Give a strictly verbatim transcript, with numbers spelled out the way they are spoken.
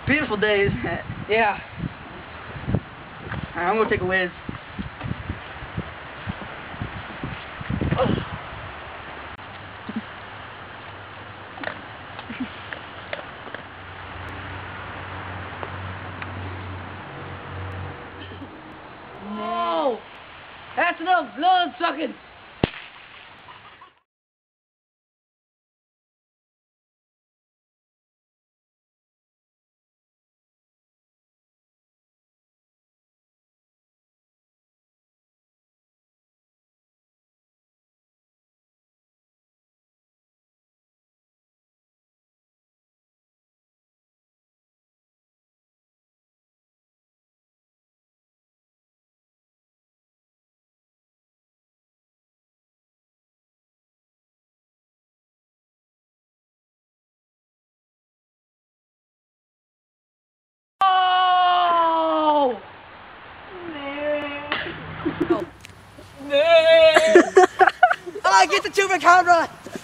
Beautiful day, isn't it? Yeah. Alright, I'm gonna take a whiz. No! That's enough blood sucking! Oh! No! No! Ah, get the chupracabra!